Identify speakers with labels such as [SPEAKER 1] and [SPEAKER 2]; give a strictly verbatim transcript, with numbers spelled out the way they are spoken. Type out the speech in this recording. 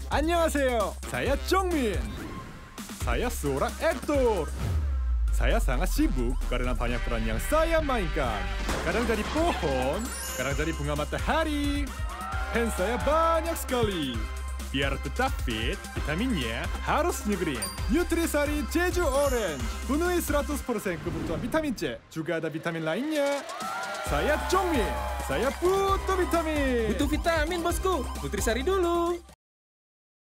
[SPEAKER 1] Annyeonghaseyo, saya Jongmin. Saya seorang aktor. Saya sangat sibuk karena banyak peran yang saya mainkan. Kadang jadi pohon, kadang jadi bunga matahari. Fans saya banyak sekali. Biar tetap fit, vitaminnya harus New-Green. Nutrisari Jeju Orange. Penuhi seratus persen kebutuhan vitamin C. Juga ada vitamin lainnya. Saya Jongmin. Saya butuh vitamin.
[SPEAKER 2] Butuh vitamin, bosku. Nutrisari dulu.